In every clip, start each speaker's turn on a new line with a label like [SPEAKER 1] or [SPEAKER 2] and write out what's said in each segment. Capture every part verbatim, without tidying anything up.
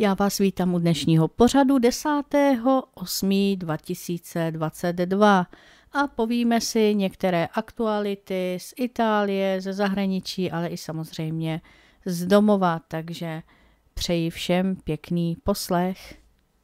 [SPEAKER 1] Já vás vítám u dnešního pořadu desátého osmého dva tisíce dvacet dva a povíme si některé aktuality z Itálie, ze zahraničí, ale i samozřejmě z domova, takže přeji všem pěkný poslech.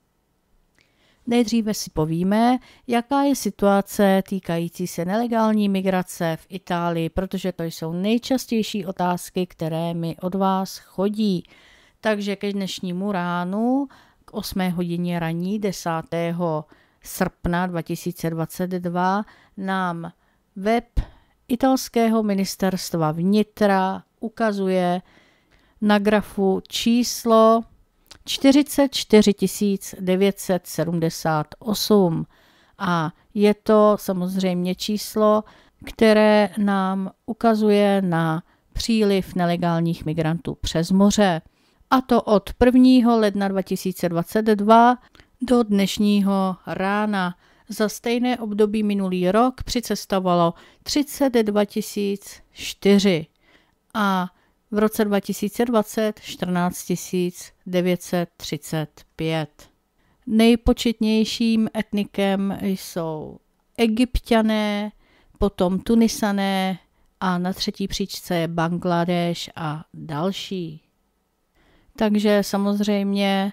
[SPEAKER 1] Nejdříve si povíme, jaká je situace týkající se nelegální migrace v Itálii, protože to jsou nejčastější otázky, které mi od vás chodí. Takže ke dnešnímu ránu, k osmé hodině raní desátého srpna dva tisíce dvacet dva, nám web italského ministerstva vnitra ukazuje na grafu číslo čtyřicet čtyři tisíc devět set sedmdesát osm a je to samozřejmě číslo, které nám ukazuje na příliv nelegálních migrantů přes moře. A to od prvního ledna dva tisíce dvacet dva do dnešního rána. Za stejné období minulý rok přicestovalo třicet dva tisíc čtyři a v roce dva tisíce dvacet čtrnáct tisíc devět set třicet pět. Nejpočetnějším etnikem jsou Egypťané, potom Tunisané a na třetí příčce je Bangladeš a další. Takže samozřejmě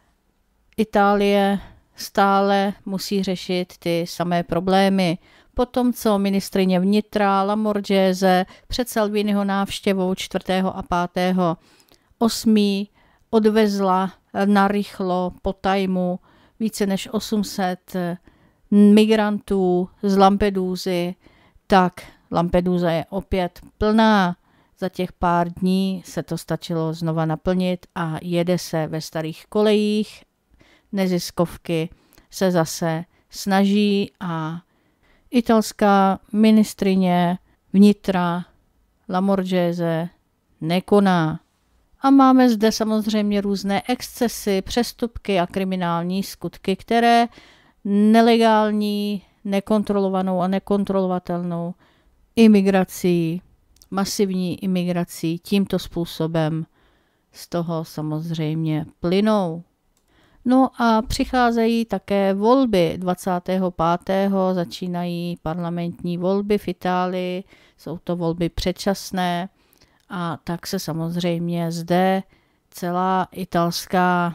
[SPEAKER 1] Itálie stále musí řešit ty samé problémy. Potom, co ministryně vnitra Lamorgese před Salviniho návštěvou čtvrtého a pátého osmého odvezla narychlo po tajmu více než osm set migrantů z Lampedusy, tak Lampedusa je opět plná. Za těch pár dní se to stačilo znova naplnit a jede se ve starých kolejích. Neziskovky se zase snaží a italská ministryně vnitra Lamorgese nekoná. A máme zde samozřejmě různé excesy, přestupky a kriminální skutky, které nelegální, nekontrolovanou a nekontrolovatelnou imigrací, masivní imigrací tímto způsobem z toho samozřejmě plynou. No a přicházejí také volby. dvacátého pátého začínají parlamentní volby v Itálii, jsou to volby předčasné a tak se samozřejmě zde celá italská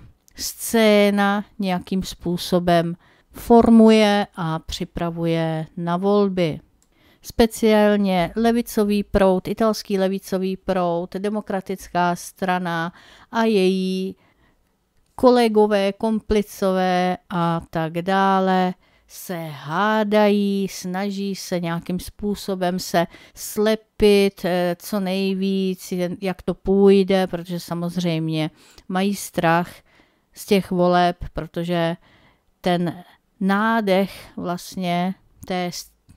[SPEAKER 1] scéna nějakým způsobem formuje a připravuje na volby. Speciálně levicový proud, italský levicový proud, demokratická strana a její kolegové, komplicové a tak dále se hádají, snaží se nějakým způsobem se slepit co nejvíc, jak to půjde, protože samozřejmě mají strach z těch voleb, protože ten nádech vlastně té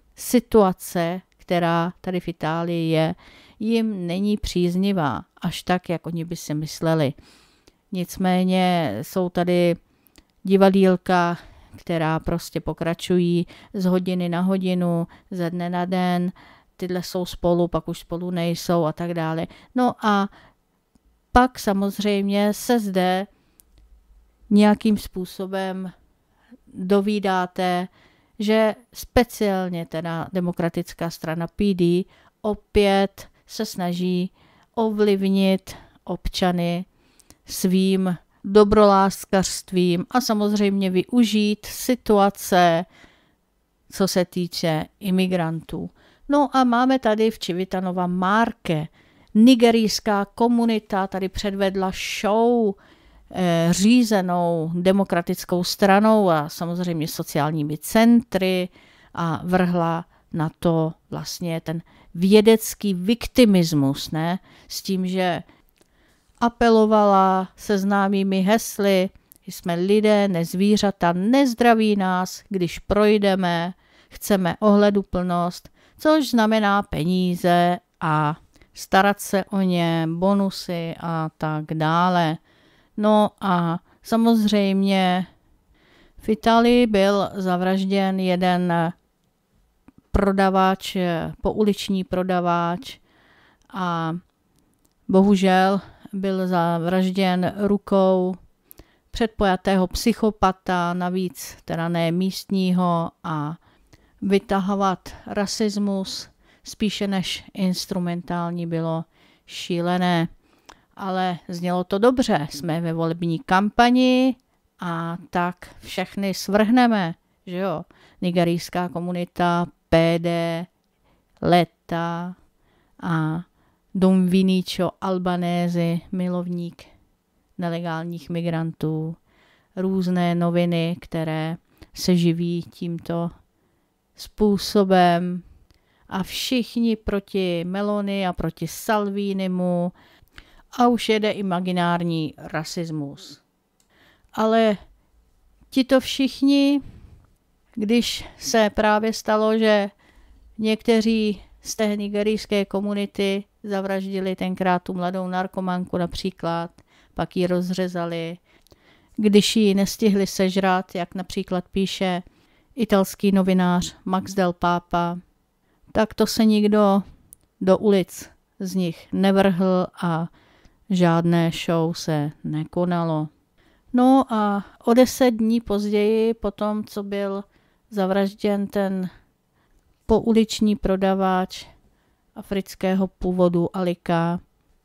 [SPEAKER 1] situace, která tady v Itálii je, jim není příznivá, až tak, jak oni by si mysleli. Nicméně jsou tady divadýlka, která prostě pokračují z hodiny na hodinu, ze dne na den, tyhle jsou spolu, pak už spolu nejsou a tak dále. No a pak samozřejmě se zde nějakým způsobem dovídáte, že speciálně teda demokratická strana P D opět se snaží ovlivnit občany svým dobroláskařstvím a samozřejmě využít situace, co se týče imigrantů. No a máme tady v Civitanova Marche. Nigerijská komunita tady předvedla show eh, řízenou demokratickou stranou a samozřejmě sociálními centry a vrhla na to vlastně ten vědecký viktimismus, ne? S tím, že apelovala se známými hesly, jsme lidé, nezvířata, nezdraví nás, když projdeme, chceme ohleduplnost, což znamená peníze a starat se o ně, bonusy a tak dále. No a samozřejmě v Itálii byl zavražděn jeden prodavač, pouliční prodavač a bohužel byl zavražděn rukou předpojatého psychopata, navíc teda ne místního, a vytahovat rasismus spíše než instrumentální bylo šílené. Ale znělo to dobře, jsme ve volební kampani a tak všechny svrhneme, že jo. Nigerijská komunita, P D, Leta a Don Vinicio Albanese, milovník nelegálních migrantů, různé noviny, které se živí tímto způsobem a všichni proti Meloni a proti Salvinimu a už jede imaginární rasismus. Ale tito všichni, když se právě stalo, že někteří z té nigerijské komunity zavraždili tenkrát tu mladou narkomanku například, pak ji rozřezali, když ji nestihli sežrat, jak například píše italský novinář Max Del Papa, tak to se nikdo do ulic z nich nevrhl a žádné show se nekonalo. No a o deset dní později, potom co byl zavražděn ten pouliční prodavač afrického původu Alika,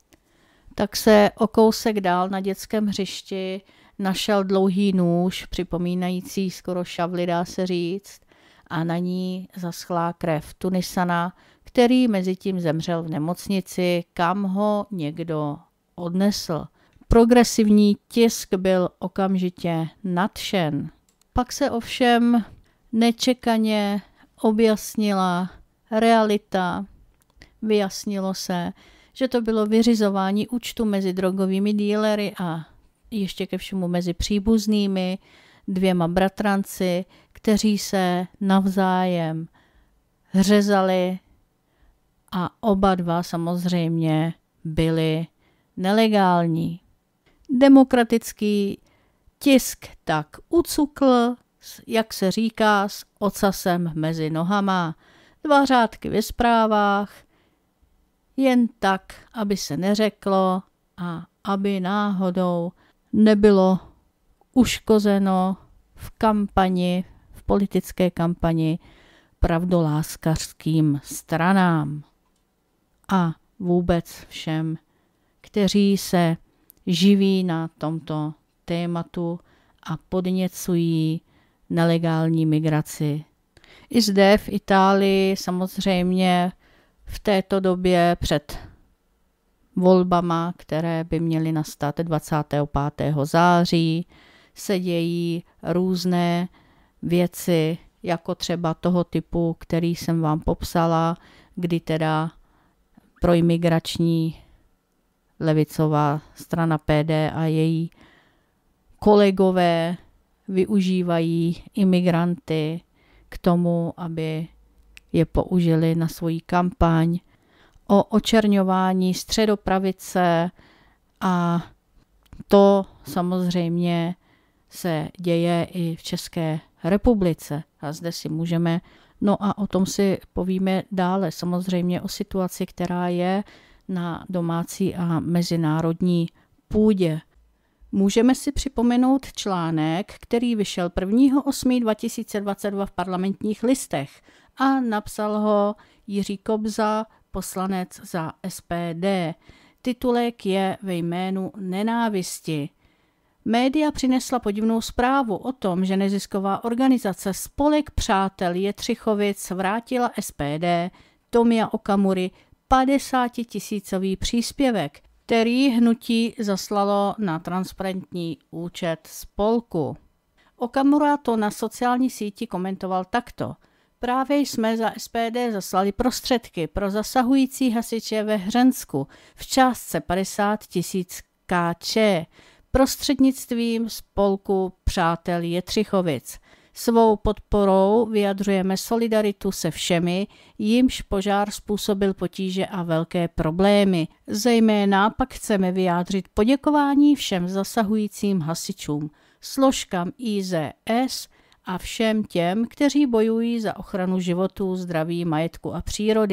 [SPEAKER 1] tak se o kousek dál na dětském hřišti našel dlouhý nůž, připomínající skoro šavli, dá se říct, a na ní zaschlá krev Tunisana, který mezitím zemřel v nemocnici, kam ho někdo odnesl. Progresivní tisk byl okamžitě nadšen. Pak se ovšem nečekaně objasnila realita. Vyjasnilo se, že to bylo vyřizování účtu mezi drogovými dílery a ještě ke všemu mezi příbuznými, dvěma bratranci, kteří se navzájem řezali a oba dva samozřejmě byli nelegální. Demokratický tisk tak ucukl, jak se říká, s ocasem mezi nohama. Dva řádky ve zprávách, jen tak, aby se neřeklo a aby náhodou nebylo uškozeno v kampani, v politické kampani pravdoláskařským stranám a vůbec všem, kteří se živí na tomto tématu a podněcují nelegální migraci. I zde v Itálii samozřejmě v této době před volbama, které by měly nastat dvacátého pátého září, se dějí různé věci, jako třeba toho typu, který jsem vám popsala, kdy teda proimigrační levicová strana P D a její kolegové využívají imigranty k tomu, aby je použili na svoji kampaň o očerňování středopravice, a to samozřejmě se děje i v České republice. A zde si můžeme, no a o tom si povíme dále, samozřejmě o situaci, která je na domácí a mezinárodní půdě. Můžeme si připomenout článek, který vyšel prvního osmého dva tisíce dvacet dva v Parlamentních listech a napsal ho Jiří Kobza, poslanec za S P D. Titulek je Ve jménu nenávisti. Média přinesla podivnou zprávu o tom, že nezisková organizace Spolek přátel Jetřichovic vrátila S P D Tomia Okamury padesátitisícový příspěvek, který hnutí zaslalo na transparentní účet spolku. Okamura to na sociální síti komentoval takto. Právě jsme za S P D zaslali prostředky pro zasahující hasiče ve Hřensku v částce padesát tisíc Kč prostřednictvím spolku Přátel Jetřichovic. Svou podporou vyjadřujeme solidaritu se všemi, jimž požár způsobil potíže a velké problémy. Zejména pak chceme vyjádřit poděkování všem zasahujícím hasičům, složkám I Z S a všem těm, kteří bojují za ochranu životů, zdraví, majetku a přírody.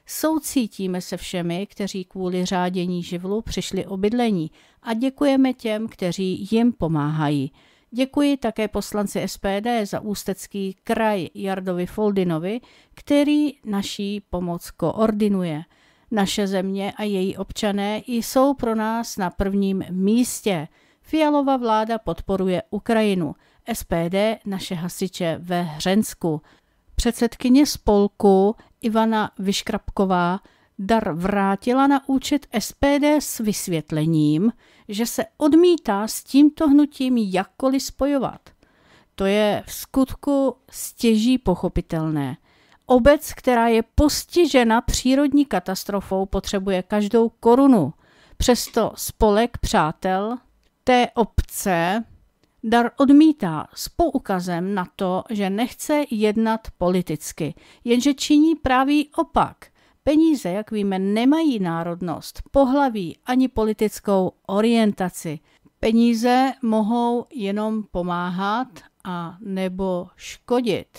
[SPEAKER 1] Soucítíme se všemi, kteří kvůli řádění živlu přišli o bydlení a děkujeme těm, kteří jim pomáhají. Děkuji také poslanci S P D za Ústecký kraj Jardovi Foldinovi, který naší pomoc koordinuje. Naše země a její občané jsou pro nás na prvním místě. Fialova vláda podporuje Ukrajinu, S P D naše hasiče ve Hřensku. Předsedkyně spolku Ivana Vyškrapková dar vrátila na účet S P D s vysvětlením, že se odmítá s tímto hnutím jakkoliv spojovat. To je v skutku stěží pochopitelné. Obec, která je postižena přírodní katastrofou, potřebuje každou korunu. Přesto spolek přátel té obce dar odmítá s poukazem na to, že nechce jednat politicky, jenže činí právě opak. Peníze, jak víme, nemají národnost, pohlaví ani politickou orientaci. Peníze mohou jenom pomáhat a nebo škodit.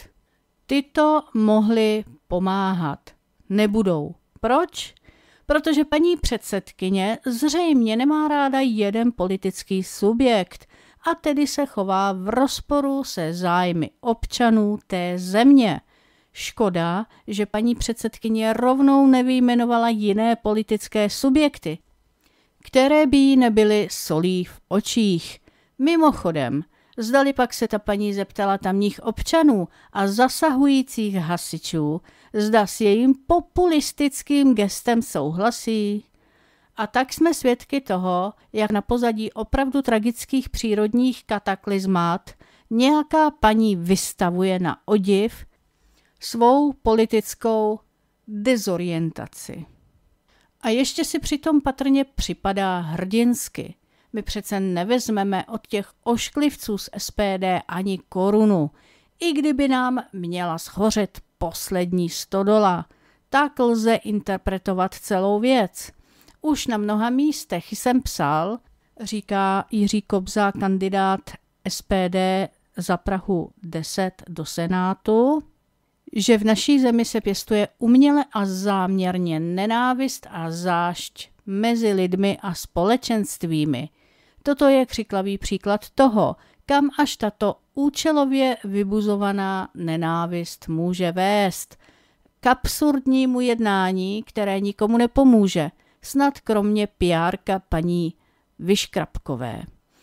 [SPEAKER 1] Tyto mohly pomáhat. Nebudou. Proč? Protože paní předsedkyně zřejmě nemá ráda jeden politický subjekt a tedy se chová v rozporu se zájmy občanů té země. Škoda, že paní předsedkyně rovnou nevyjmenovala jiné politické subjekty, které by jí nebyly solí v očích. Mimochodem, zdali pak se ta paní zeptala tamních občanů a zasahujících hasičů, zda s jejím populistickým gestem souhlasí. A tak jsme svědky toho, jak na pozadí opravdu tragických přírodních kataklizmát nějaká paní vystavuje na odiv svou politickou dezorientaci. A ještě si přitom patrně připadá hrdinsky. My přece nevezmeme od těch ošklivců z S P D ani korunu. I kdyby nám měla schořet poslední stodola, tak lze interpretovat celou věc. Už na mnoha místech jsem psal, říká Jiří Kobza, kandidát S P D za Prahu deset do Senátu, že v naší zemi se pěstuje uměle a záměrně nenávist a zášť mezi lidmi a společenstvími. Toto je křiklavý příklad toho, kam až tato účelově vybuzovaná nenávist může vést. K absurdnímu jednání, které nikomu nepomůže, snad kromě píárka paní Vyškrapkové.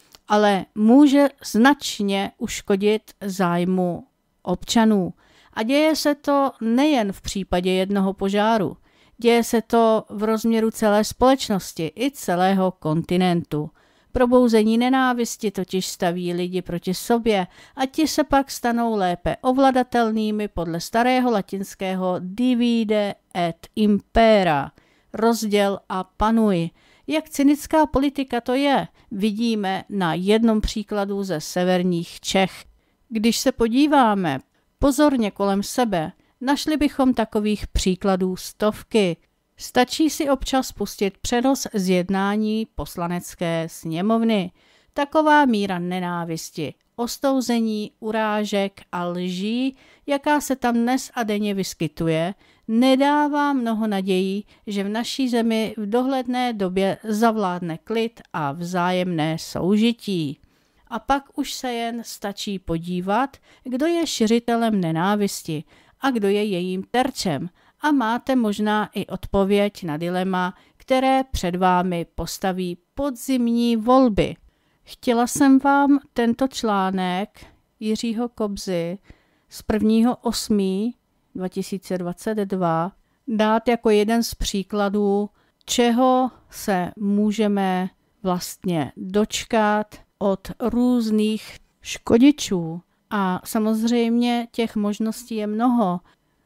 [SPEAKER 1] Ale může značně uškodit zájmu občanů. A děje se to nejen v případě jednoho požáru. Děje se to v rozměru celé společnosti i celého kontinentu. Probouzení nenávisti totiž staví lidi proti sobě a ti se pak stanou lépe ovladatelnými podle starého latinského divide et impera, rozděl a panuj. Jak cynická politika to je, vidíme na jednom příkladu ze severních Čech. Když se podíváme pozorně kolem sebe, našli bychom takových příkladů stovky. Stačí si občas pustit přenos z jednání poslanecké sněmovny. Taková míra nenávisti, ostouzení, urážek a lží, jaká se tam dnes a denně vyskytuje, nedává mnoho nadějí, že v naší zemi v dohledné době zavládne klid a vzájemné soužití. A pak už se jen stačí podívat, kdo je šiřitelem nenávisti a kdo je jejím terčem, a máte možná i odpověď na dilema, které před vámi postaví podzimní volby. Chtěla jsem vám tento článek Jiřího Kobzy z prvního osmého dva tisíce dvacet dva dát jako jeden z příkladů, čeho se můžeme vlastně dočkat od různých škodičů. A samozřejmě těch možností je mnoho.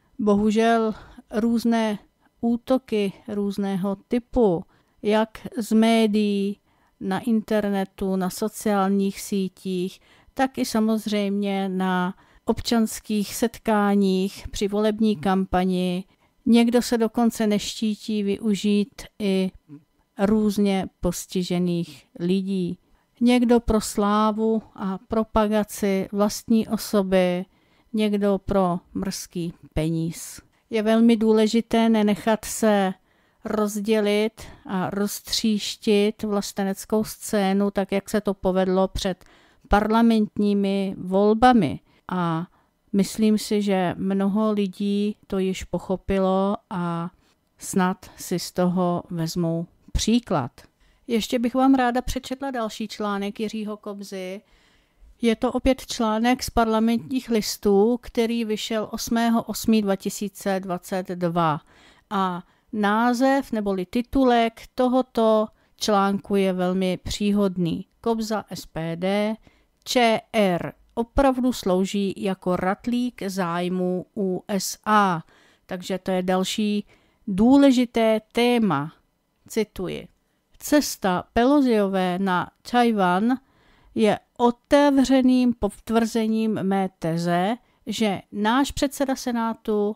[SPEAKER 1] Bohužel různé útoky různého typu, jak z médií, na internetu, na sociálních sítích, tak i samozřejmě na občanských setkáních při volební kampani. Někdo se dokonce neštítí využít i různě postižených lidí. Někdo pro slávu a propagaci vlastní osoby, někdo pro mrzký peníz. Je velmi důležité nenechat se rozdělit a roztříštit vlasteneckou scénu, tak jak se to povedlo před parlamentními volbami. A myslím si, že mnoho lidí to již pochopilo a snad si z toho vezmou příklad. Ještě bych vám ráda přečetla další článek Jiřího Kobzy. Je to opět článek z Parlamentních listů, který vyšel osmého osmého dva tisíce dvacet dva. A název neboli titulek tohoto článku je velmi příhodný. Kobza S P D, ČR opravdu slouží jako ratlík zájmu U S A. Takže to je další důležité téma. Cituji. Cesta Pelosiové na Tchaj-wan je otevřeným potvrzením mé teze, že náš předseda Senátu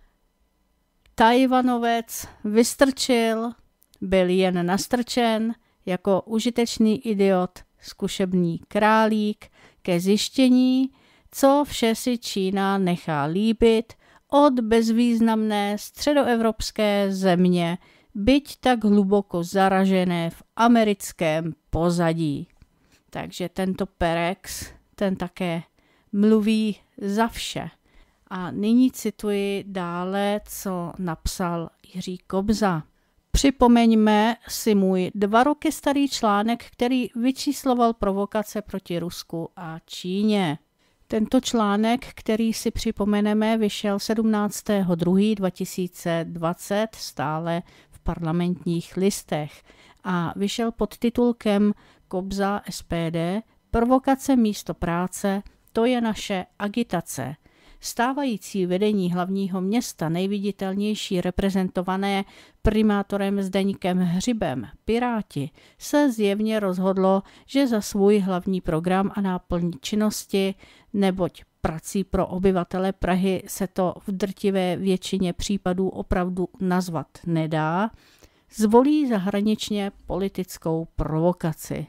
[SPEAKER 1] Tajvanovec Vystrčil byl jen nastrčen jako užitečný idiot, zkušební králík ke zjištění, co vše si Čína nechá líbit od bezvýznamné středoevropské země, byť tak hluboko zaražené v americkém pozadí. Takže tento Perex, ten také mluví za vše. A nyní cituji dále, co napsal Jiří Kobza. Připomeňme si můj dva roky starý článek, který vyčísloval provokace proti Rusku a Číně. Tento článek, který si připomeneme, vyšel sedmnáctého druhého dva tisíce dvacet stále v Parlamentních listech a vyšel pod titulkem Kobza S P D, provokace místo práce, to je naše agitace. Stávající vedení hlavního města, nejviditelnější reprezentované primátorem Zdeňkem Hřibem, Piráti, se zjevně rozhodlo, že za svůj hlavní program a náplň činnosti, neboť prací pro obyvatele Prahy se to v drtivé většině případů opravdu nazvat nedá, zvolí zahraničně politickou provokaci.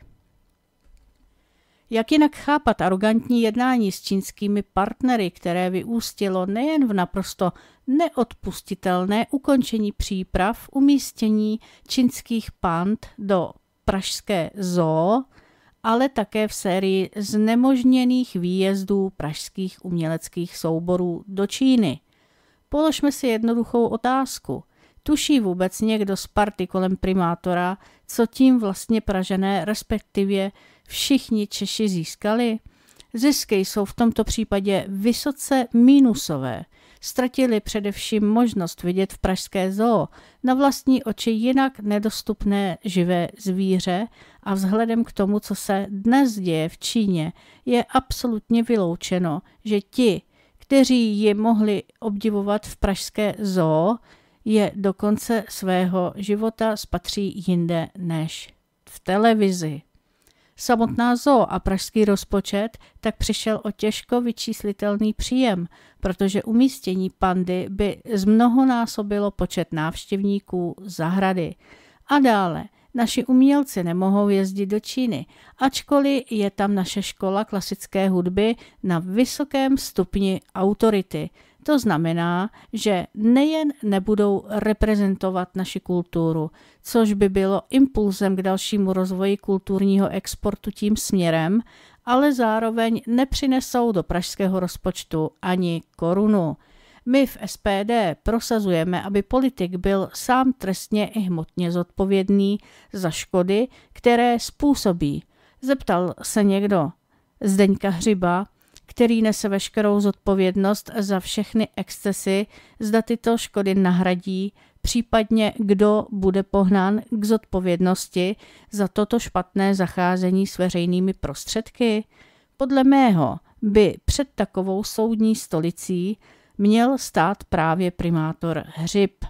[SPEAKER 1] Jak jinak chápat arrogantní jednání s čínskými partnery, které vyústilo nejen v naprosto neodpustitelné ukončení příprav umístění čínských pand do pražské zoo, ale také v sérii znemožněných výjezdů pražských uměleckých souborů do Číny. Položme si jednoduchou otázku. Tuší vůbec někdo z party kolem primátora, co tím vlastně Pražané, respektive všichni Češi získali? Zisky jsou v tomto případě vysoce mínusové. Ztratili především možnost vidět v pražské zoo na vlastní oči jinak nedostupné živé zvíře a vzhledem k tomu, co se dnes děje v Číně, je absolutně vyloučeno, že ti, kteří ji mohli obdivovat v pražské zoo, je do konce svého života spatří jinde než v televizi. Samotná zoo a pražský rozpočet tak přišel o těžko vyčíslitelný příjem, protože umístění pandy by zmnohonásobilo počet návštěvníků zahrady. A dále, naši umělci nemohou jezdit do Číny, ačkoliv je tam naše škola klasické hudby na vysokém stupni autority. To znamená, že nejen nebudou reprezentovat naši kulturu, což by bylo impulzem k dalšímu rozvoji kulturního exportu tím směrem, ale zároveň nepřinesou do pražského rozpočtu ani korunu. My v S P D prosazujeme, aby politik byl sám trestně i hmotně zodpovědný za škody, které způsobí. Zeptal se někdo Zdeňka Hřiba, který nese veškerou zodpovědnost za všechny excesy, zda tyto škody nahradí, případně kdo bude pohnán k zodpovědnosti za toto špatné zacházení s veřejnými prostředky? Podle mého by před takovou soudní stolicí měl stát právě primátor Hřib.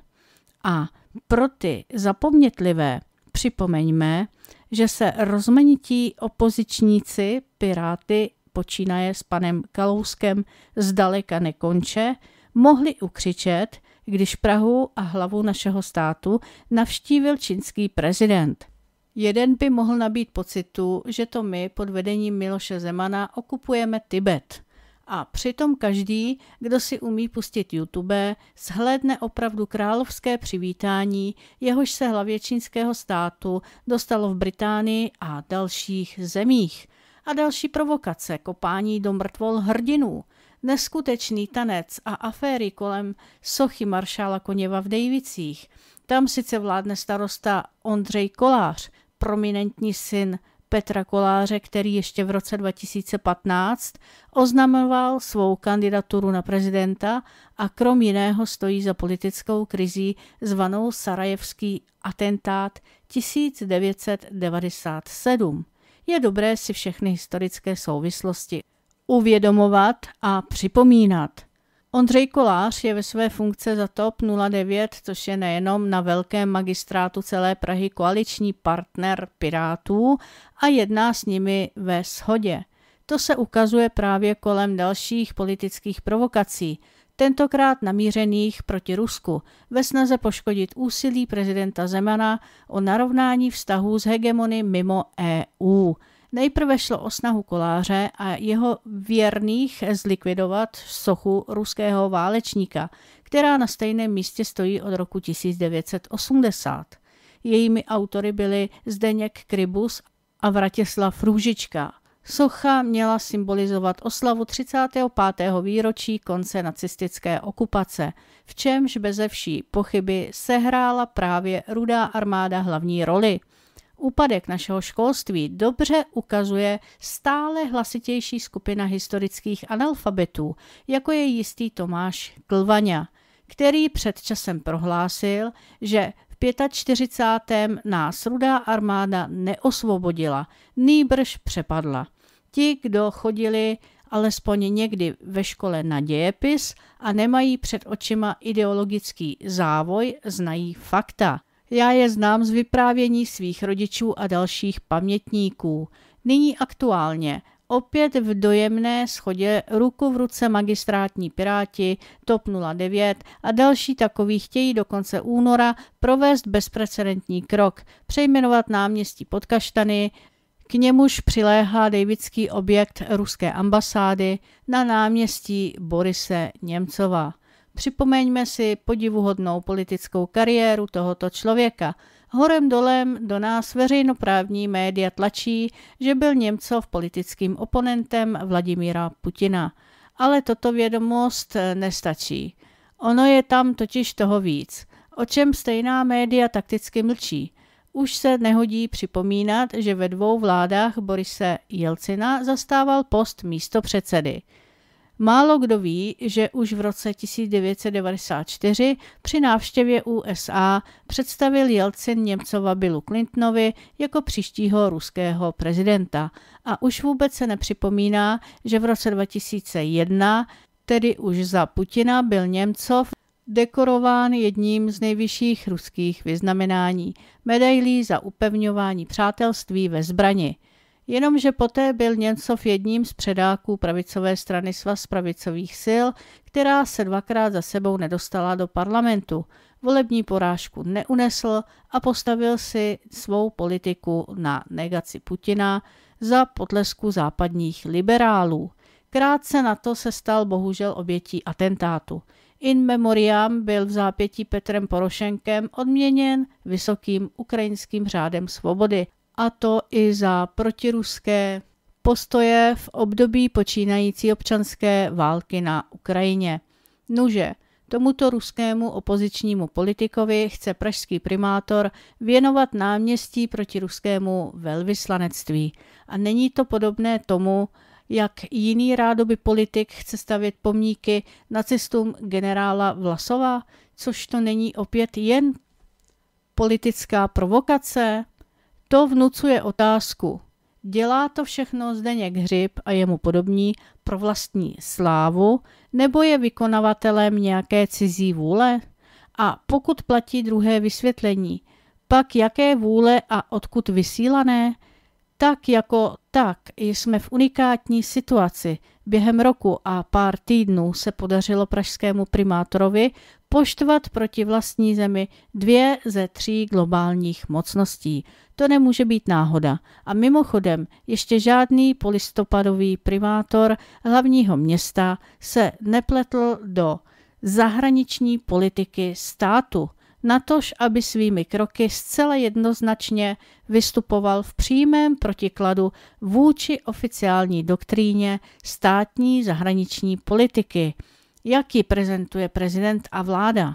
[SPEAKER 1] A pro ty zapomnětlivé připomeňme, že se rozmanití opozičníci, Piráty, počínaje s panem Kalouskem zdaleka nekonče, mohli ukřičet, když Prahu a hlavu našeho státu navštívil čínský prezident. Jeden by mohl nabít pocitu, že to my pod vedením Miloše Zemana okupujeme Tibet. A přitom každý, kdo si umí pustit YouTube, shlédne opravdu královské přivítání, jehož se hlavě čínského státu dostalo v Británii a dalších zemích. A další provokace, kopání do mrtvol hrdinů, neskutečný tanec a aféry kolem sochy maršála Koněva v Dejvicích. Tam sice vládne starosta Ondřej Kolář, prominentní syn Petra Koláře, který ještě v roce dva tisíce patnáct oznamoval svou kandidaturu na prezidenta a krom jiného stojí za politickou krizí zvanou Sarajevský atentát tisíc devět set devadesát sedm. Je dobré si všechny historické souvislosti uvědomovat a připomínat. Ondřej Kolář je ve své funkce za TOP nula devět, což je nejenom na velkém magistrátu celé Prahy koaliční partner Pirátů a jedná s nimi ve shodě. To se ukazuje právě kolem dalších politických provokací, tentokrát namířených proti Rusku, ve snaze poškodit úsilí prezidenta Zemana o narovnání vztahů s hegemony mimo E U. Nejprve šlo o snahu Koláře a jeho věrných zlikvidovat sochu ruského válečníka, která na stejném místě stojí od roku tisíc devět set osmdesát. Jejími autory byli Zdeněk Krybus a Vratislav Růžička. Socha měla symbolizovat oslavu třicátého pátého výročí konce nacistické okupace, v čemž beze vší pochyby sehrála právě Rudá armáda hlavní roli. Úpadek našeho školství dobře ukazuje stále hlasitější skupina historických analfabetů, jako je jistý Tomáš Klvaňa, který před časem prohlásil, že v čtyřicátém pátém nás Rudá armáda neosvobodila, nýbrž přepadla. Ti, kdo chodili alespoň někdy ve škole na dějepis a nemají před očima ideologický závoj, znají fakta. Já je znám z vyprávění svých rodičů a dalších pamětníků. Nyní aktuálně, opět v dojemné shodě ruku v ruce magistrátní Piráti, TOP nula devět a další takoví chtějí do konce února provést bezprecedentní krok, přejmenovat náměstí Podkaštany, k němuž přiléhá davidský objekt ruské ambasády, na náměstí Borise Němcova. Připomeňme si podivuhodnou politickou kariéru tohoto člověka. Horem dolem do nás veřejnoprávní média tlačí, že byl Němcov politickým oponentem Vladimíra Putina. Ale toto vědomost nestačí. Ono je tam totiž toho víc, o čem stejná média takticky mlčí. Už se nehodí připomínat, že ve dvou vládách Borise Jelcina zastával post místopředsedy. Málo kdo ví, že už v roce tisíc devět set devadesát čtyři při návštěvě U S A představil Jelcin Němcova Billu Clintonovi jako příštího ruského prezidenta. A už vůbec se nepřipomíná, že v roce dva tisíce jedna, tedy už za Putina, byl Němcov dekorován jedním z nejvyšších ruských vyznamenání, medailí za upevňování přátelství ve zbrani. Jenomže poté byl Němcov jedním z předáků pravicové strany Svaz pravicových sil, která se dvakrát za sebou nedostala do parlamentu. Volební porážku neunesl a postavil si svou politiku na negaci Putina za potlesku západních liberálů. Krátce na to se stal bohužel obětí atentátu. In memoriam byl v zápětí Petrem Porošenkem odměněn vysokým ukrajinským řádem svobody, a to i za protiruské postoje v období počínající občanské války na Ukrajině. Nuže, tomuto ruskému opozičnímu politikovi chce pražský primátor věnovat náměstí proti ruskému velvyslanectví. A není to podobné tomu, jak jiný rádoby politik chce stavět pomníky nacistům generála Vlasova, což to není opět jen politická provokace? To vnucuje otázku. Dělá to všechno Zdeněk Hřib a jemu podobní pro vlastní slávu, nebo je vykonavatelem nějaké cizí vůle? A pokud platí druhé vysvětlení, pak jaké vůle a odkud vysílané? Tak jako tak jsme v unikátní situaci. Během roku a pár týdnů se podařilo pražskému primátorovi poštvat proti vlastní zemi dvě ze tří globálních mocností. To nemůže být náhoda. A mimochodem, ještě žádný polistopadový primátor hlavního města se nepletl do zahraniční politiky státu, natož aby svými kroky zcela jednoznačně vystupoval v přímém protikladu vůči oficiální doktríně státní zahraniční politiky, jak ji prezentuje prezident a vláda.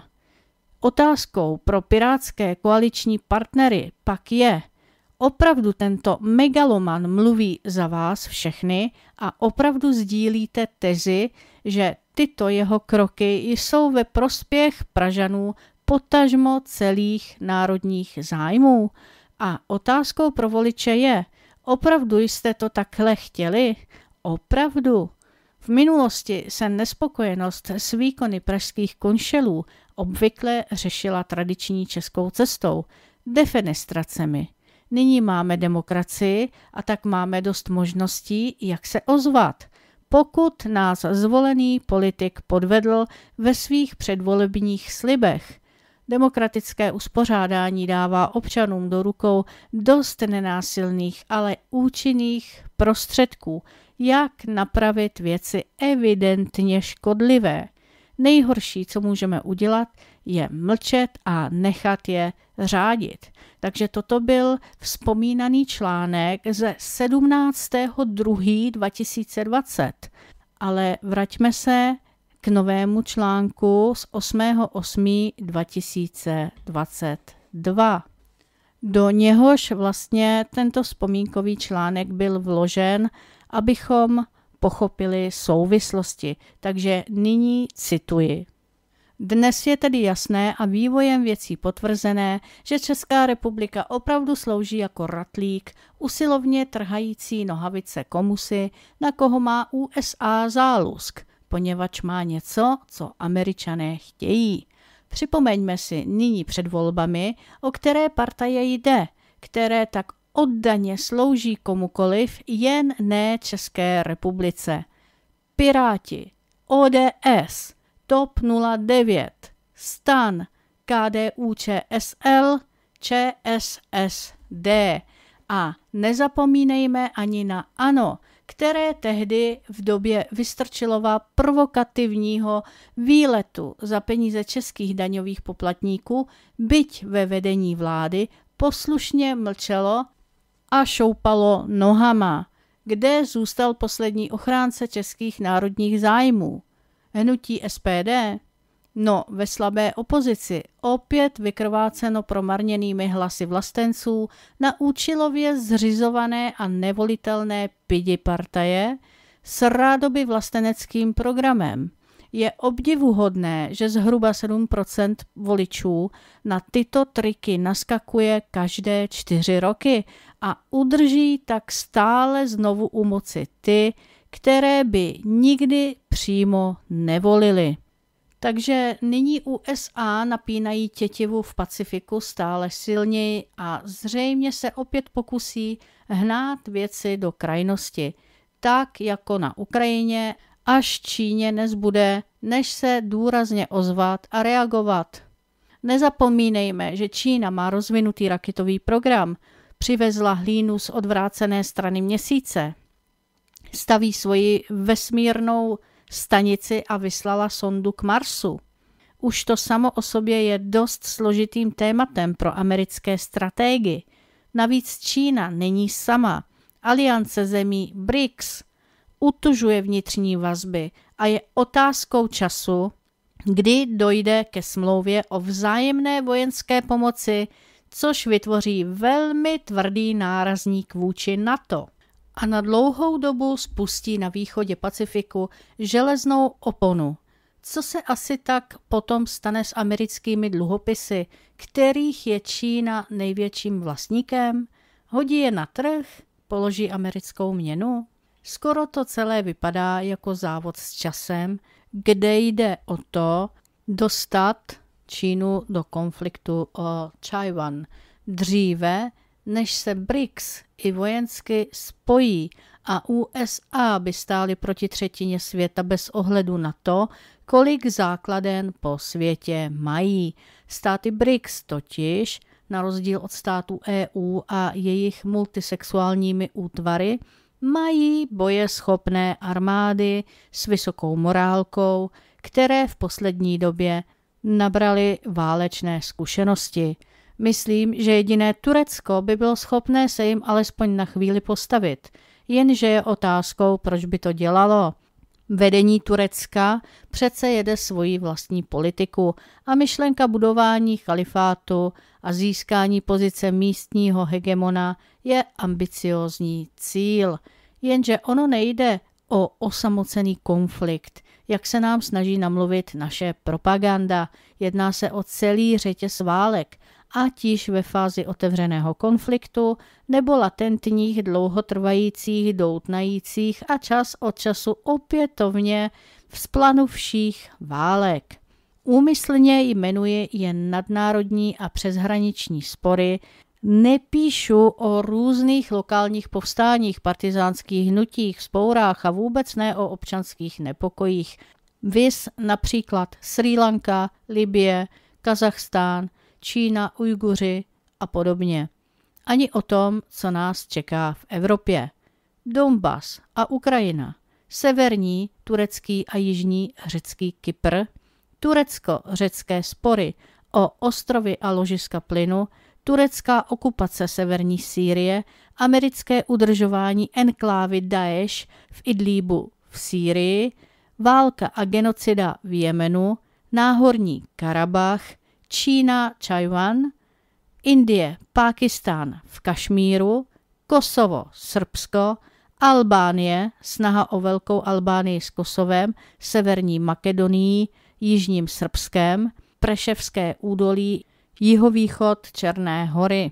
[SPEAKER 1] Otázkou pro pirátské koaliční partnery pak je, opravdu tento megaloman mluví za vás všechny a opravdu sdílíte tezi, že tyto jeho kroky jsou ve prospěch Pražanů, potažmo celých národních zájmů. A otázkou pro voliče je, opravdu jste to takhle chtěli? Opravdu? V minulosti se nespokojenost s výkony pražských konšelů obvykle řešila tradiční českou cestou, defenestracemi. Nyní máme demokracii a tak máme dost možností, jak se ozvat, pokud nás zvolený politik podvedl ve svých předvolebních slibech. Demokratické uspořádání dává občanům do rukou dost nenásilných, ale účinných prostředků, jak napravit věci evidentně škodlivé. Nejhorší, co můžeme udělat, je mlčet a nechat je řádit. Takže toto byl vzpomínaný článek ze sedmnáctého druhého dva tisíce dvacet. Ale vraťme se k novému článku z osmého osmého dva tisíce dvacet dva. Do něhož vlastně tento vzpomínkový článek byl vložen, abychom pochopili souvislosti. Takže nyní cituji. Dnes je tedy jasné a vývojem věcí potvrzené, že Česká republika opravdu slouží jako ratlík, usilovně trhající nohavice komusi, na koho má U S A zálusk, poněvadž má něco, co Američané chtějí. Připomeňme si nyní před volbami, o které partaje jde, které tak oddaně slouží komukoliv, jen ne České republice. Piráti, O D S, TOP nula devět, STAN, K D U Č S L, Č S S D. A nezapomínejme ani na ANO, které tehdy v době Vystrčilova provokativního výletu za peníze českých daňových poplatníků, byť ve vedení vlády, poslušně mlčelo a šoupalo nohama. Kde zůstal poslední ochránce českých národních zájmů? Hnutí S P D? No, ve slabé opozici, opět vykrváceno promarněnými hlasy vlastenců na účelově zřizované a nevolitelné pidi partaje s rádoby vlasteneckým programem. Je obdivuhodné, že zhruba sedm procent voličů na tyto triky naskakuje každé čtyři roky a udrží tak stále znovu u moci ty, které by nikdy přímo nevolili. Takže nyní U S A napínají tětivu v Pacifiku stále silněji a zřejmě se opět pokusí hnát věci do krajnosti, tak jako na Ukrajině, až Číně nezbude, než se důrazně ozvat a reagovat. Nezapomínejme, že Čína má rozvinutý raketový program, přivezla hlínu z odvrácené strany měsíce, staví svoji vesmírnou stanici a vyslala sondu k Marsu. Už to samo o sobě je dost složitým tématem pro americké stratégy. Navíc Čína není sama. Aliance zemí B R I C S utužuje vnitřní vazby a je otázkou času, kdy dojde ke smlouvě o vzájemné vojenské pomoci, což vytvoří velmi tvrdý nárazník vůči NATO. A na dlouhou dobu spustí na východě Pacifiku železnou oponu. Co se asi tak potom stane s americkými dluhopisy, kterých je Čína největším vlastníkem? Hodí je na trh? Položí americkou měnu? Skoro to celé vypadá jako závod s časem, kde jde o to dostat Čínu do konfliktu o Tchaj-wan dříve, než se B R I C S i vojensky spojí a U S A by stály proti třetině světa bez ohledu na to, kolik základen po světě mají. Státy B R I C S totiž, na rozdíl od států E U a jejich multisexuálními útvary, mají bojeschopné armády s vysokou morálkou, které v poslední době nabrali válečné zkušenosti. Myslím, že jediné Turecko by bylo schopné se jim alespoň na chvíli postavit, jenže je otázkou, proč by to dělalo. Vedení Turecka přece jede svoji vlastní politiku a myšlenka budování chalifátu a získání pozice místního hegemona je ambiciózní cíl. Jenže ono nejde o osamocený konflikt, jak se nám snaží namluvit naše propaganda. Jedná se o celý řetěz válek, ať již ve fázi otevřeného konfliktu nebo latentních, dlouhotrvajících, doutnajících a čas od času opětovně vzplanuvších válek. Úmyslně jmenuji jen nadnárodní a přeshraniční spory, nepíšu o různých lokálních povstáních, partizánských hnutích, vzpourách a vůbec ne o občanských nepokojích. Viz například Srí Lanka, Libye, Kazachstán, Čína, Ujguři a podobně. Ani o tom, co nás čeká v Evropě. Donbas a Ukrajina, severní turecký a jižní řecký Kypr, turecko-řecké spory o ostrovy a ložiska plynu, turecká okupace severní Sýrie, americké udržování enklávy Daeš v Idlíbu v Sýrii, válka a genocida v Jemenu, náhorní Karabach, Čína, Tchaj-wan, Indie, Pákistán v Kašmíru, Kosovo, Srbsko, Albánie, snaha o velkou Albánii s Kosovem, severní Makedonií, jižním Srbskem, Preševské údolí, jihovýchod Černé hory,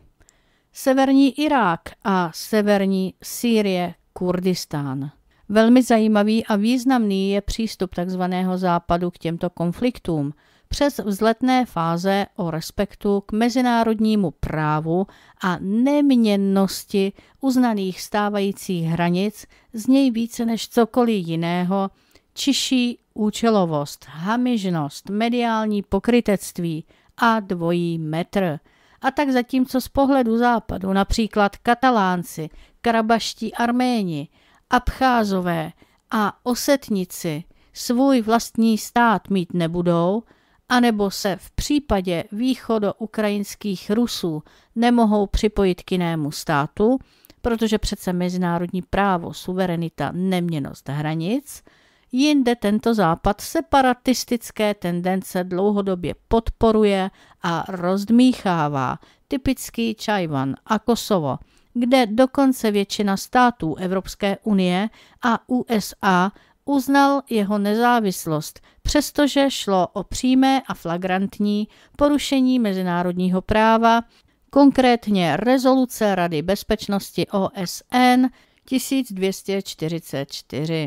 [SPEAKER 1] severní Irák a severní Sýrie, Kurdistán. Velmi zajímavý a významný je přístup tzv. Západu k těmto konfliktům přes vzletné fáze o respektu k mezinárodnímu právu a neměnnosti uznaných stávajících hranic z něj více než cokoliv jiného, čiší účelovost, hamižnost, mediální pokrytectví a dvojí metr. A tak zatímco z pohledu západu například Katalánci, Karabaští Arméni, Abcházové a Osetnici svůj vlastní stát mít nebudou, anebo se v případě východoukrajinských Rusů nemohou připojit k jinému státu, protože přece mezinárodní právo, suverenita, neměnnost hranic, jinde tento západ separatistické tendence dlouhodobě podporuje a rozdmíchává, typický Tchaj-wan a Kosovo, kde dokonce většina států Evropské unie a U S A uznal jeho nezávislost, přestože šlo o přímé a flagrantní porušení mezinárodního práva, konkrétně rezoluce Rady bezpečnosti O S N tisíc dvě stě čtyřicet čtyři.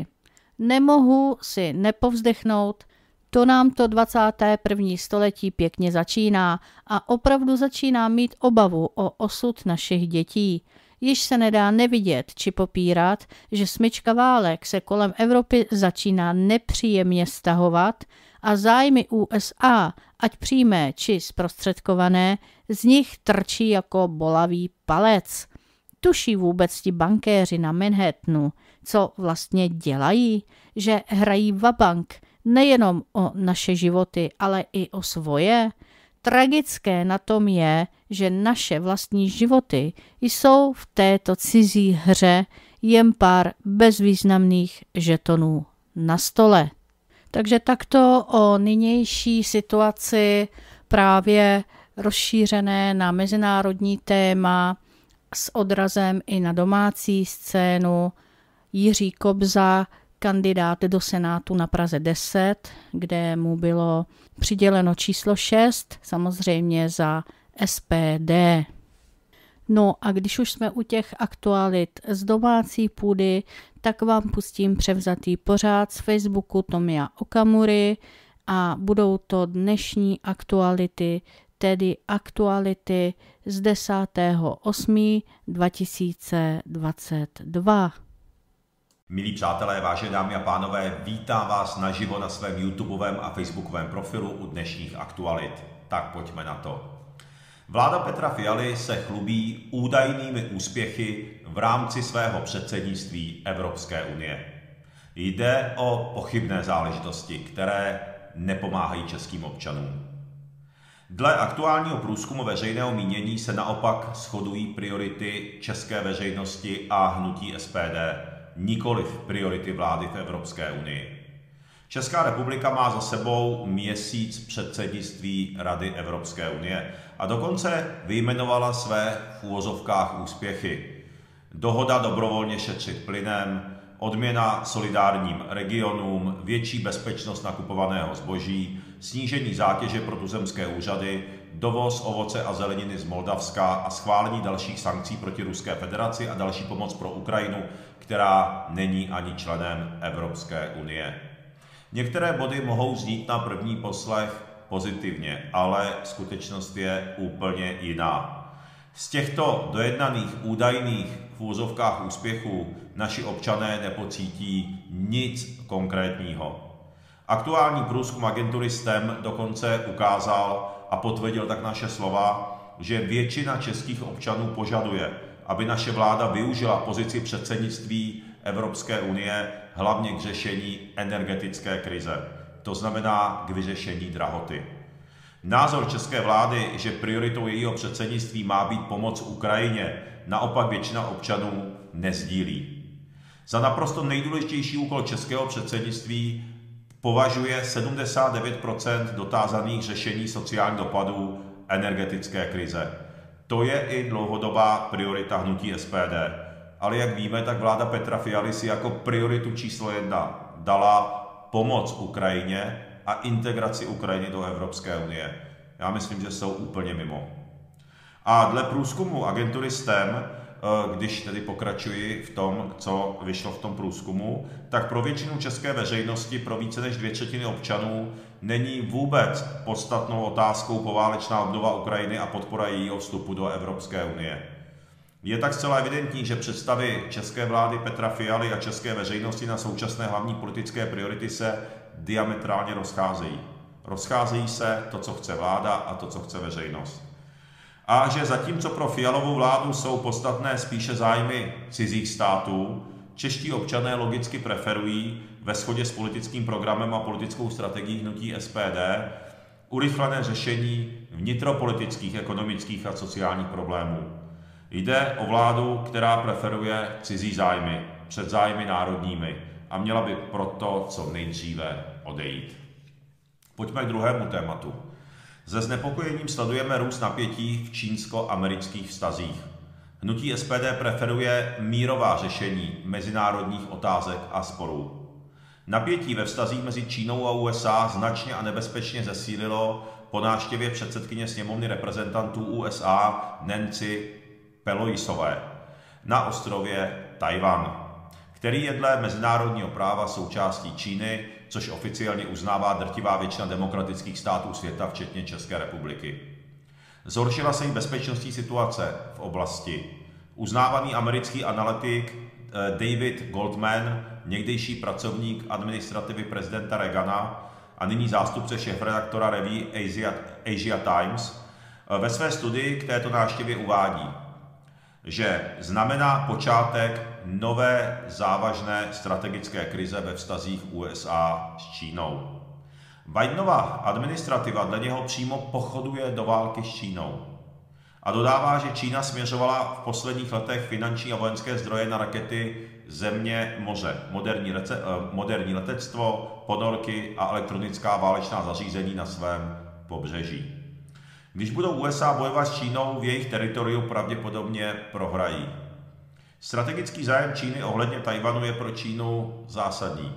[SPEAKER 1] Nemohu si nepovzdechnout, to nám to dvacáté první století pěkně začíná a opravdu začíná mít obavu o osud našich dětí. Již se nedá nevidět či popírat, že smyčka válek se kolem Evropy začíná nepříjemně stahovat a zájmy U S A, ať přímé či zprostředkované, z nich trčí jako bolavý palec. Tuší vůbec ti bankéři na Manhattanu, co vlastně dělají, že hrají vabank nejenom o naše životy, ale i o svoje? Tragické na tom je, že naše vlastní životy jsou v této cizí hře jen pár bezvýznamných žetonů na stole. Takže takto o nynější situaci právě rozšířené na mezinárodní téma s odrazem i na domácí scénu Jiří Kobza, kandidát do Senátu na Praze deset, kde mu bylo přiděleno číslo šest, samozřejmě za S P D. No a když už jsme u těch aktualit z domácí půdy, tak vám pustím převzatý pořád z Facebooku Tomia Okamury a budou to dnešní aktuality tedy aktuality z desátého osmého dva tisíce dvacet dva.
[SPEAKER 2] Milí přátelé, vážené dámy a pánové, vítám vás naživo na svém YouTubeovém a Facebookovém profilu u dnešních aktualit. Tak pojďme na to. Vláda Petra Fialy se chlubí údajnými úspěchy v rámci svého předsednictví Evropské unie. Jde o pochybné záležitosti, které nepomáhají českým občanům. Dle aktuálního průzkumu veřejného mínění se naopak shodují priority české veřejnosti a hnutí S P D, nikoliv priority vlády v Evropské unii. Česká republika má za sebou měsíc předsednictví Rady Evropské unie a dokonce vyjmenovala své v úvozovkách úspěchy. Dohoda dobrovolně šetřit plynem, odměna solidárním regionům, větší bezpečnost nakupovaného zboží, snížení zátěže pro tuzemské úřady, dovoz ovoce a zeleniny z Moldavska a schválení dalších sankcí proti Ruské federaci a další pomoc pro Ukrajinu, která není ani členem Evropské unie. Některé body mohou znít na první poslech pozitivně, ale skutečnost je úplně jiná. Z těchto dojednaných údajných v úvozovkách úspěchů naši občané nepocítí nic konkrétního. Aktuální průzkum agentury S T E M dokonce ukázal a potvrdil tak naše slova, že většina českých občanů požaduje, aby naše vláda využila pozici předsednictví Evropské unie hlavně k řešení energetické krize, to znamená k vyřešení drahoty. Názor české vlády, že prioritou jejího předsednictví má být pomoc Ukrajině, naopak většina občanů nezdílí. Za naprosto nejdůležitější úkol českého předsednictví považuje sedmdesát devět procent dotázaných řešení sociálních dopadů energetické krize. To je i dlouhodobá priorita hnutí S P D. Ale jak víme, tak vláda Petra Fialy si jako prioritu číslo jedna dala pomoc Ukrajině a integraci Ukrajiny do Evropské unie. Já myslím, že jsou úplně mimo. A dle průzkumu agentury S T E M, když tedy pokračuji v tom, co vyšlo v tom průzkumu, tak pro většinu české veřejnosti, pro více než dvě třetiny občanů, není vůbec podstatnou otázkou poválečná obnova Ukrajiny a podpora jejího vstupu do Evropské unie. Je tak zcela evidentní, že představy české vlády Petra Fialy a české veřejnosti na současné hlavní politické priority se diametrálně rozcházejí. Rozcházejí se to, co chce vláda a to, co chce veřejnost. A že zatímco pro Fialovou vládu jsou podstatné spíše zájmy cizích států, čeští občané logicky preferují ve shodě s politickým programem a politickou strategií hnutí S P D urychlené řešení vnitropolitických, ekonomických a sociálních problémů. Jde o vládu, která preferuje cizí zájmy před zájmy národními a měla by proto co nejdříve odejít. Pojďme k druhému tématu. Se znepokojením sledujeme růst napětí v čínsko-amerických vztazích. Hnutí S P D preferuje mírová řešení mezinárodních otázek a sporů. Napětí ve vztazích mezi Čínou a U S A značně a nebezpečně zesílilo po návštěvě předsedkyně sněmovny reprezentantů U S A Nancy Pelosové na ostrově Tchaj-wan, který je dle mezinárodního práva součástí Číny, což oficiálně uznává drtivá většina demokratických států světa, včetně České republiky. Zhoršila se i bezpečnostní situace v oblasti. Uznávaný americký analytik David Goldman, někdejší pracovník administrativy prezidenta Reagana a nyní zástupce šéfredaktora revue Asia, Asia Times, ve své studii k této návštěvě uvádí, že znamená počátek nové závažné strategické krize ve vztazích U S A s Čínou. Bidenova administrativa dle něho přímo pochoduje do války s Čínou a dodává, že Čína směřovala v posledních letech finanční a vojenské zdroje na rakety země moře, moderní, rece, moderní letectvo, ponorky a elektronická válečná zařízení na svém pobřeží. Když budou U S A bojovat s Čínou, v jejich teritoriu pravděpodobně prohrají. Strategický zájem Číny ohledně Tchaj-wanu je pro Čínu zásadní.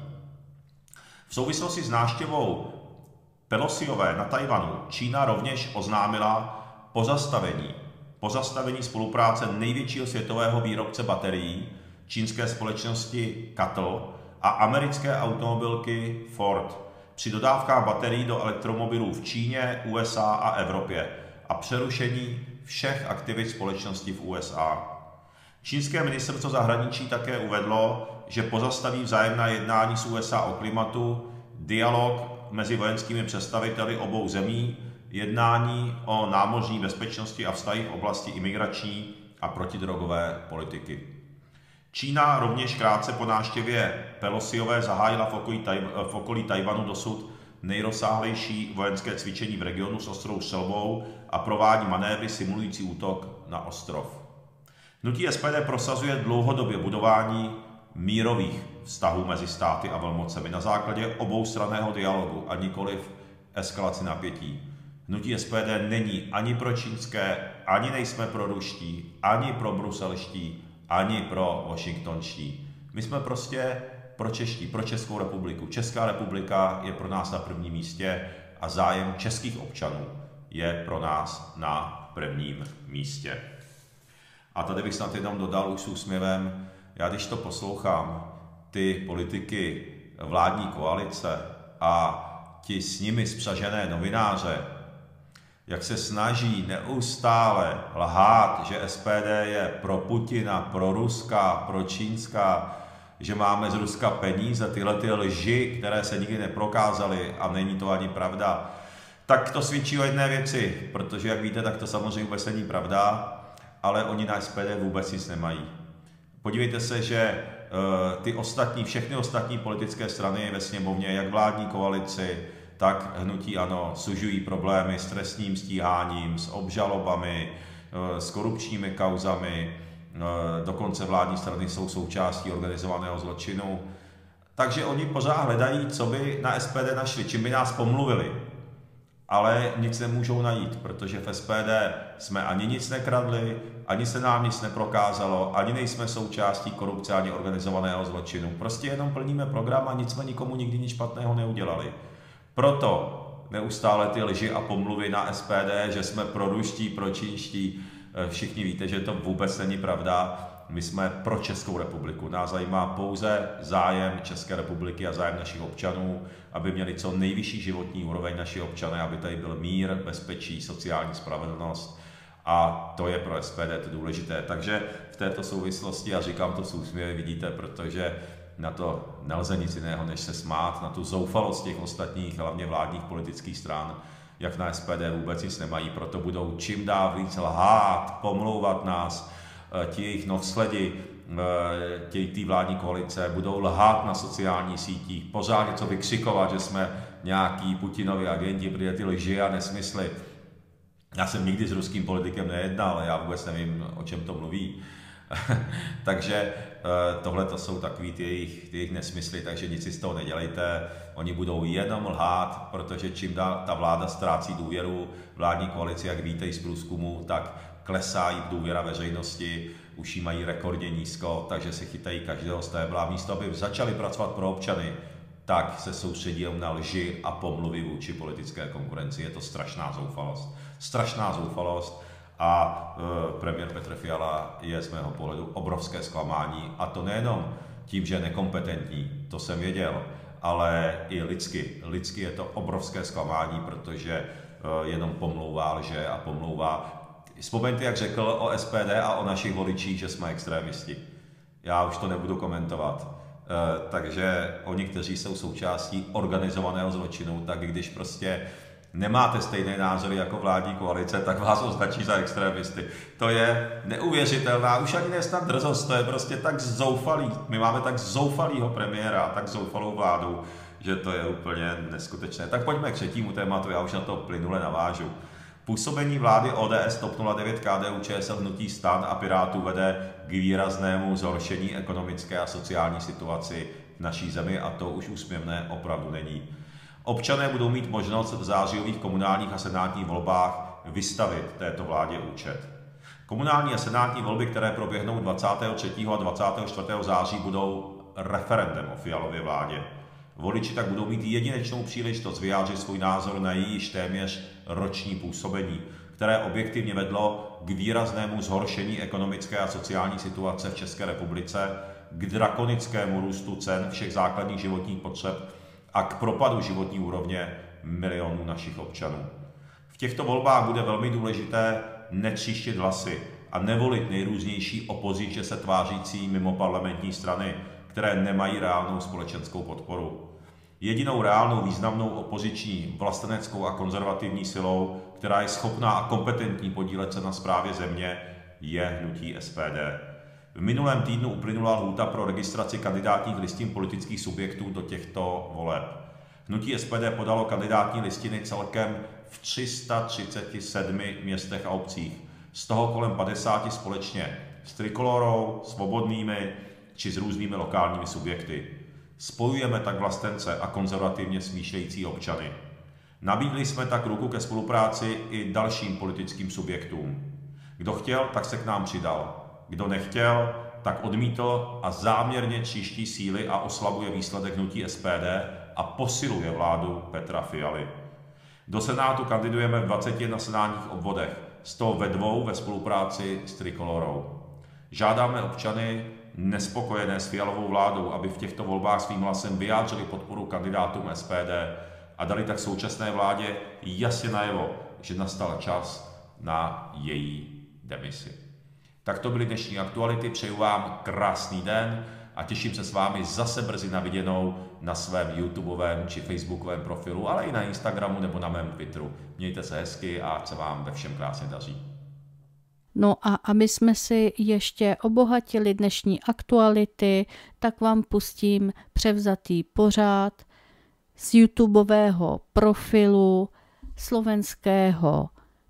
[SPEAKER 2] V souvislosti s návštěvou Pelosiové na Tchaj-wanu Čína rovněž oznámila pozastavení, pozastavení spolupráce největšího světového výrobce baterií, čínské společnosti C A T L a americké automobilky Ford při dodávkách baterií do elektromobilů v Číně, U S A a Evropě a přerušení všech aktivit společnosti v U S A. Čínské ministerstvo zahraničí také uvedlo, že pozastaví vzájemná jednání s U S A o klimatu, dialog mezi vojenskými představiteli obou zemí, jednání o námořní bezpečnosti a vztahy v oblasti imigrační a protidrogové politiky. Čína rovněž krátce po návštěvě Pelosiové zahájila v okolí, Taj- v okolí Tajvanu dosud nejrozsáhlejší vojenské cvičení v regionu s ostrou střelbou a provádí manévry simulující útok na ostrov. Hnutí S P D prosazuje dlouhodobě budování mírových vztahů mezi státy a velmocemi na základě oboustranného dialogu a nikoliv eskalaci napětí. Hnutí S P D není ani pro čínské, ani nejsme pro ruští, ani pro bruselští, ani pro washingtonští. My jsme prostě pro čeští, pro Českou republiku. Česká republika je pro nás na prvním místě a zájem českých občanů je pro nás na prvním místě. A tady bych snad jenom dodal už s úsměvem, já když to poslouchám, ty politiky vládní koalice a ti s nimi spřažené novináře, jak se snaží neustále lhát, že S P D je pro Putina, pro Ruska, pro Čínská, že máme z Ruska peníze, tyhle ty lži, které se nikdy neprokázaly a není to ani pravda, tak to svědčí o jedné věci, protože jak víte, tak to samozřejmě vůbec není pravda, ale oni na S P D vůbec nic nemají. Podívejte se, že uh, ty ostatní, všechny ostatní politické strany ve sněmovně, jak vládní koalici, tak hnutí ANO sužují problémy s trestním stíháním, s obžalobami, uh, s korupčními kauzami, uh, dokonce vládní strany jsou součástí organizovaného zločinu. Takže oni pořád hledají, co by na S P D našli, čím by nás pomluvili. Ale nic nemůžou najít, protože v S P D jsme ani nic nekradli, ani se nám nic neprokázalo, ani nejsme součástí korupce, ani organizovaného zločinu. Prostě jenom plníme program a nic jsme nikomu nikdy nic špatného neudělali. Proto neustále ty lži a pomluvy na S P D, že jsme proruští, pročínští, všichni víte, že to vůbec není pravda. My jsme pro Českou republiku. Nás zajímá pouze zájem České republiky a zájem našich občanů, aby měli co nejvyšší životní úroveň naši občané, aby tady byl mír, bezpečí, sociální spravedlnost. A to je pro S P D to důležité. Takže v této souvislosti, a říkám to s úsměvem, vidíte, protože na to nelze nic jiného, než se smát, na tu zoufalost těch ostatních, hlavně vládních politických stran, jak na S P D vůbec nic nemají, proto budou čím dál víc lhát, pomlouvat nás, ti jejich novsledi, ti té vládní koalice budou lhát na sociálních sítích, pořád něco vykřikovat, že jsme nějaký Putinovi agenti, protože ty lži a nesmysly. Já jsem nikdy s ruským politikem nejednal, já vůbec nevím, o čem to mluví. Takže tohle to jsou takový ty jejich, ty jejich nesmysly, takže nic si z toho nedělejte. Oni budou jenom lhát, protože čím dál ta vláda ztrácí důvěru vládní koalici, jak víte i z průzkumu, tak klesá jim důvěra veřejnosti, už jí mají rekordně nízko, takže se chytají každého stébla. Místo, aby začali pracovat pro občany, tak se soustředí na lži a pomluvy vůči politické konkurenci. Je to strašná zoufalost. Strašná zoufalost a e, premiér Petr Fiala je z mého pohledu obrovské zklamání. A to nejenom tím, že je nekompetentní, to jsem věděl, ale i lidsky. Lidsky je to obrovské zklamání, protože e, jenom pomlouvá lže a pomlouvá. Vzpomeňte, jak řekl o S P D a o našich voličích, že jsme extrémisti. Já už to nebudu komentovat. E, takže oni, kteří jsou součástí organizovaného zločinu, tak když prostě nemáte stejné názory jako vládní koalice, tak vás označí za extrémisty. To je neuvěřitelná, už ani ne snad drzost, to je prostě tak zoufalý. My máme tak zoufalýho premiéra, tak zoufalou vládu, že to je úplně neskutečné. Tak pojďme k třetímu tématu, já už na to plynule navážu. Působení vlády O D S, TOP nula devět, K D U Č S L, hnutí STAN a Pirátů vede k výraznému zhoršení ekonomické a sociální situaci v naší zemi a to už úsměvné opravdu není. Občané budou mít možnost v zářijových komunálních a senátních volbách vystavit této vládě účet. Komunální a senátní volby, které proběhnou dvacátého třetího a dvacátého čtvrtého září, budou referendem o Fialově vládě. Voliči tak budou mít jedinečnou příležitost vyjádřit svůj názor na její již téměř roční působení, které objektivně vedlo k výraznému zhoršení ekonomické a sociální situace v České republice, k drakonickému růstu cen všech základních životních potřeb a k propadu životní úrovně milionů našich občanů. V těchto volbách bude velmi důležité netříštit hlasy a nevolit nejrůznější opozičně se tvářící mimo parlamentní strany, které nemají reálnou společenskou podporu. Jedinou reálnou významnou opoziční, vlasteneckou a konzervativní silou, která je schopná a kompetentní podílet se na správě země, je hnutí S P D. V minulém týdnu uplynula lhůta pro registraci kandidátních listin politických subjektů do těchto voleb. Hnutí S P D podalo kandidátní listiny celkem v tři sta třiceti sedmi městech a obcích, z toho kolem padesáti společně s Trikolorou, Svobodnými či s různými lokálními subjekty. Spojujeme tak vlastence a konzervativně smýšlející občany. Nabídli jsme tak ruku ke spolupráci i dalším politickým subjektům. Kdo chtěl, tak se k nám přidal. Kdo nechtěl, tak odmítl a záměrně tříští síly a oslabuje výsledek hnutí S P D a posiluje vládu Petra Fialy. Do Senátu kandidujeme v dvaceti jedna senátních obvodech, z toho ve dvou ve spolupráci s Trikolorou. Žádáme občany nespokojené s Fialovou vládou, aby v těchto volbách svým hlasem vyjádřili podporu kandidátům S P D a dali tak současné vládě jasně najevo, že nastal čas na její demisi. Tak to byly dnešní aktuality, přeju vám krásný den a těším se s vámi zase brzy na viděnou na svém YouTubeovém či Facebookovém profilu, ale i na Instagramu nebo na mém Twitteru. Mějte se hezky a ať se vám ve všem krásně daří.
[SPEAKER 1] No a aby jsme si ještě obohatili dnešní aktuality, tak vám pustím převzatý pořad z YouTubeového profilu slovenského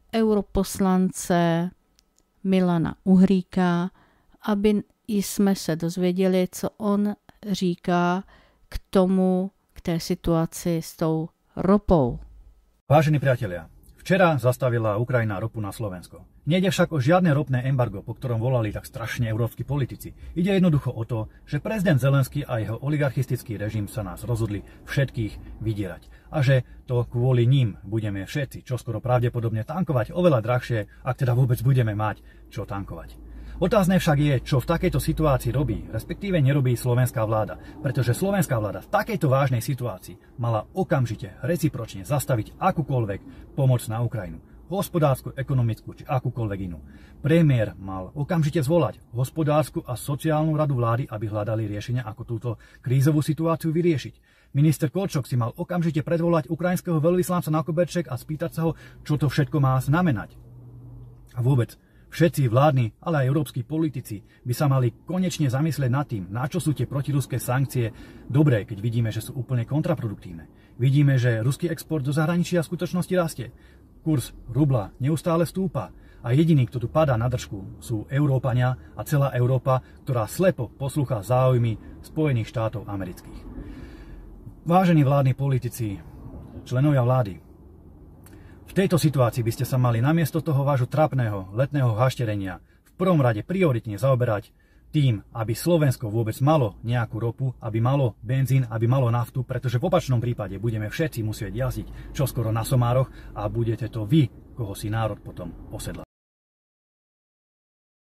[SPEAKER 1] europoslance Milana Uhríka, aby jsme se dozvěděli, co on říká k tomu, k té situaci s tou ropou.
[SPEAKER 3] Vážení priatelia, včera zastavila Ukrajina ropu na Slovensko. Nejde však o žiadne ropné embargo, po ktorom volali tak strašne európski politici. Ide jednoducho o to, že prezident Zelenský a jeho oligarchistický režim sa nás rozhodli všetkých vydierať. A že to kvôli ním budeme všetci čoskoro pravdepodobne tankovať oveľa drahšie, ak teda vôbec budeme mať čo tankovať. Otázne však je, čo v takejto situácii robí, respektíve nerobí slovenská vláda, pretože slovenská vláda v takejto vážnej situácii mala okamžite recipročne zastaviť akúkoľvek pomoc na Ukrajinu. Hospodársku, ekonomickú či akúkoľvek inú. Premiér mal okamžite zvolať hospodársku a sociálnu radu vlády, aby hľadali riešenia, ako túto krízovú situáciu vyriešiť. Minister Kolčok si mal okamžite predvolať ukrajinského veľvyslanca na koberček a spýtať sa ho, čo to všetko má znamenať. A vôbec, všetci vládni, ale aj európski politici by sa mali konečne zamyslieť nad tým, na čo sú tie protiruské sankcie dobré, keď vidíme, že sú úplne kontraproduktívne. Vidíme, že ruský export do zahraničia v skutočnosti rastie. Kurs rubla neustále stúpa a jediný, kto tu padá na držku, sú Európania a celá Európa, ktorá slepo poslúcha záujmy Spojených štátov amerických. Vážení vládni politici, členovia vlády, v tejto situácii by ste sa mali namiesto toho vášho trapného letného hašterenia v prvom rade prioritne zaoberať tým, aby Slovensko vôbec malo nejakú ropu, aby malo benzín, aby malo naftu, pretože v opačnom prípade budeme všetci musieť jazdiť čoskoro na somároch a budete to vy, koho si národ potom posedla.